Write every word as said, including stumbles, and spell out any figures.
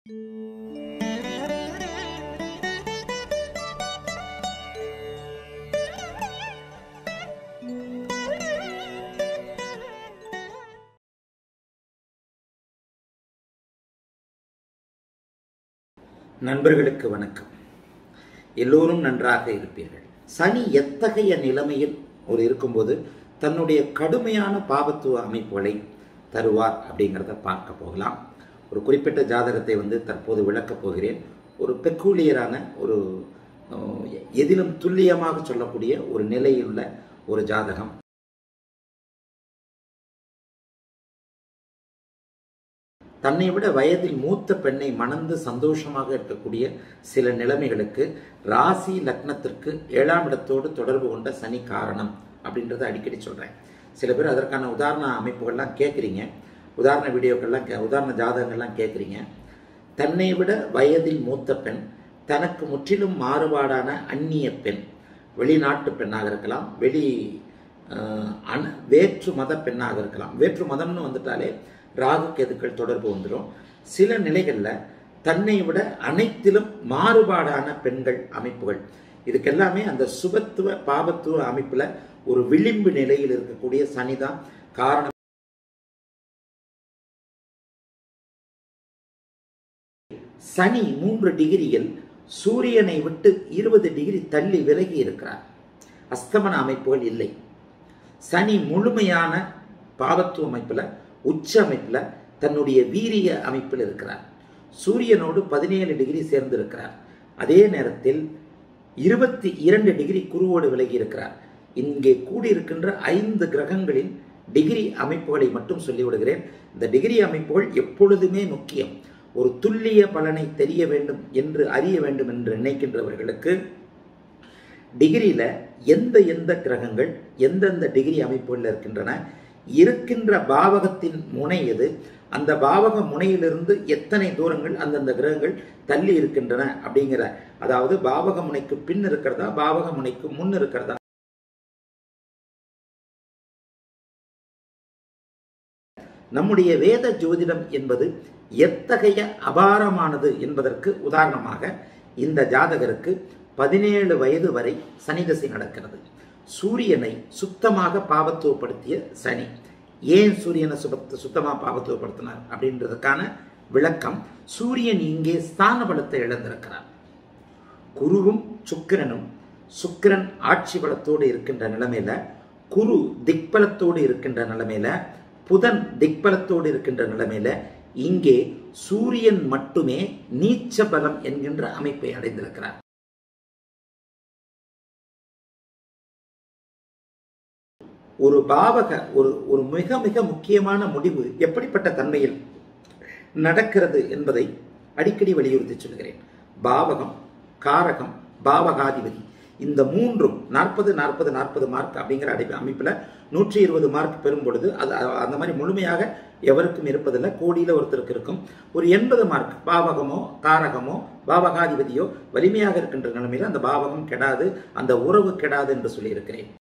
நண்பர்களுக்கு வணக்கம். எல்லோரும் நன்றாக இருப்பீர்கள். சனி எத்தகைய நிலைமையில் ஒரு இருக்கும்போது தன்னுடைய கடுமையான பாவத்துவ அமைப்புகளை தருவார் அப்படிங்கிறத பார்க்க போகலாம். ஒரு குறிப்பிட்ட ஜாதகத்தை வந்து தற்போது விளக்கப் போகிறேன். ஒரு பெக்கூலியரான ஒரு எதிலும் துல்லியமாக சொல்லக்கூடிய ஒரு நிலையுள்ள ஒரு ஜாதகம். தன்னை விட வயதில் மூத்த பெண்ணை மணந்து சந்தோஷமாக இருக்கக்கூடிய சில நிலைமைகளுக்கு ராசி லக்னத்திற்கு ஏழாம் இடத்தோடு தொடர்பு கொண்ட சனி காரணம் அப்படின்றத அடிக்கடி சொல்கிறேன். சில பேர் அதற்கான உதாரண அமைப்புகள்லாம் கேட்குறீங்க, உதாரண வீடியோக்கள்லாம் கே உதாரண ஜாதகங்கள்லாம் கேட்குறீங்க. தன்னை விட வயதில் மூத்த பெண், தனக்கு முற்றிலும் மாறுபாடான அந்நிய பெண், வெளிநாட்டு பெண்ணாக இருக்கலாம், வெளி அன் வேற்று மத பெண்ணாக இருக்கலாம். வேற்று மதம்னு வந்துட்டாலே ராகு கேதுக்கள் தொடர்பு வந்துடும். சில நிலைகளில் தன்னை விட அனைத்திலும் மாறுபாடான பெண்கள் அமைப்புகள், இதுக்கெல்லாமே அந்த சுபத்துவ பாபத்துவ அமைப்புல ஒரு விளிம்பு நிலையில் இருக்கக்கூடிய சனிதான் காரணம். சனி மூன்று டிகிரியில் சூரியனை விட்டு இருபது டிகிரி தள்ளி விலகி இருக்கிறார். அஸ்தமன அமைப்புகள் இல்லை. சனி முழுமையான பாவத்துவ அமைப்புல உச்ச அமைப்புல தன்னுடைய வீரிய அமைப்பில் இருக்கிறார். சூரியனோடு பதினேழு டிகிரி சேர்ந்து இருக்கிறார். அதே நேரத்தில் இருபத்தி இரண்டு டிகிரி குருவோடு விலகி இருக்கிறார். இங்கே கூடியிருக்கின்ற ஐந்து கிரகங்களின் டிகிரி அமைப்புகளை மட்டும் சொல்லிவிடுகிறேன். இந்த டிகிரி அமைப்புகள் எப்பொழுதுமே முக்கியம். ஒரு துல்லிய பலனை தெரிய வேண்டும் என்று அறிய வேண்டும் என்று நினைக்கின்றவர்களுக்கு டிகிரியில எந்த எந்த கிரகங்கள் எந்தெந்த டிகிரி அமைப்புகள் இருக்கின்றன, இருக்கின்ற பாவகத்தின் முனை எது, அந்த பாவக முனையிலிருந்து எத்தனை தூரங்கள் அந்தந்த கிரகங்கள் தள்ளி இருக்கின்றன அப்படிங்கிற, அதாவது பாவக முனைக்கு பின் இருக்கிறதா பாவக முனைக்கு முன் இருக்கிறதா, நம்முடைய வேத ஜோதிடம் என்பது எத்தகைய அபாரமானது என்பதற்கு உதாரணமாக இந்த ஜாதகருக்கு பதினேழு வயது வரை சனி தசை நடக்கிறது. சூரியனை சுத்தமாக பாவத்துவப்படுத்திய சனி. ஏன் சூரியனை சுபத்து சுத்தமாக பாவத்துவப்படுத்தினார் அப்படின்றதுக்கான விளக்கம், சூரியன் இங்கே ஸ்தான பலத்தை இழந்திருக்கிறார். குருவும் சுக்கிரனும், சுக்கிரன் ஆட்சி பலத்தோடு இருக்கின்ற நிலைமையில, குரு திக்பலத்தோடு இருக்கின்ற நிலைமையில, புதன் திக்பலத்தோடு இருக்கின்ற நிலைமையில, இங்கே சூரியன் மட்டுமே நீச்ச பலம் என்கின்ற அமைப்பை அடைந்திருக்கிறார். ஒரு பாவக ஒரு ஒரு மிக மிக முக்கியமான முடிவு எப்படிப்பட்ட தன்மையில் நடக்கிறது என்பதை அடிக்கடி வலியுறுத்தி சொல்கிறேன். பாவகம், காரகம், பாவகாதிபதி, இந்த மூன்றும் நாற்பது நாற்பது நாற்பது மார்க் அப்படிங்கிற அடி அமைப்பில் நூற்றி இருபது மார்க் பெறும் பொழுது அது அந்த மாதிரி முழுமையாக எவருக்கும் இருப்பதில்லை. கோடியில் ஒருத்தருக்கு இருக்கும். ஒரு எண்பது மார்க் பாவகமோ காரகமோ பாவகாதிபதியோ வலிமையாக இருக்கின்ற நிலைமையில் அந்த பாவகம் கெடாது, அந்த உறவு கெடாது என்று சொல்லியிருக்கிறேன்.